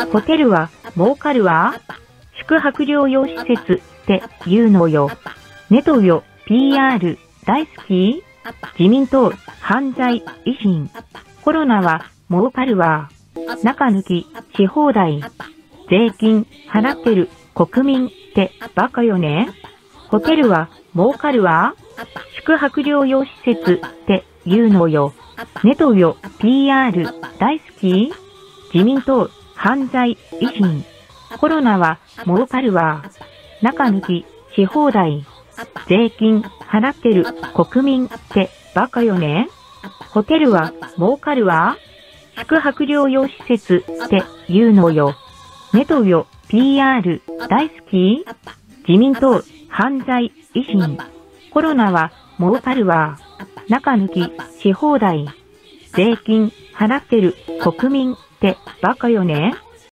ホテルは儲かるわ。宿泊療養施設って言うのよ。ネトウヨ PR 大好き？自民党犯罪維新。コロナは儲かるわ。中抜きし放題。税金払ってる国民ってバカよね。ホテルは儲かるわ。宿泊療養施設って言うのよ。ネトウヨ PR 大好き？自民党犯罪維新。コロナは儲かるわ。中抜きし放題。税金払ってる国民ってバカよね。ホテルは儲かるわ。宿泊療養施設って言うのよ。ネトウヨ PR 大好き？自民党犯罪維新。コロナは儲かるわ。中抜きし放題。税金払ってる国民ってバカよね。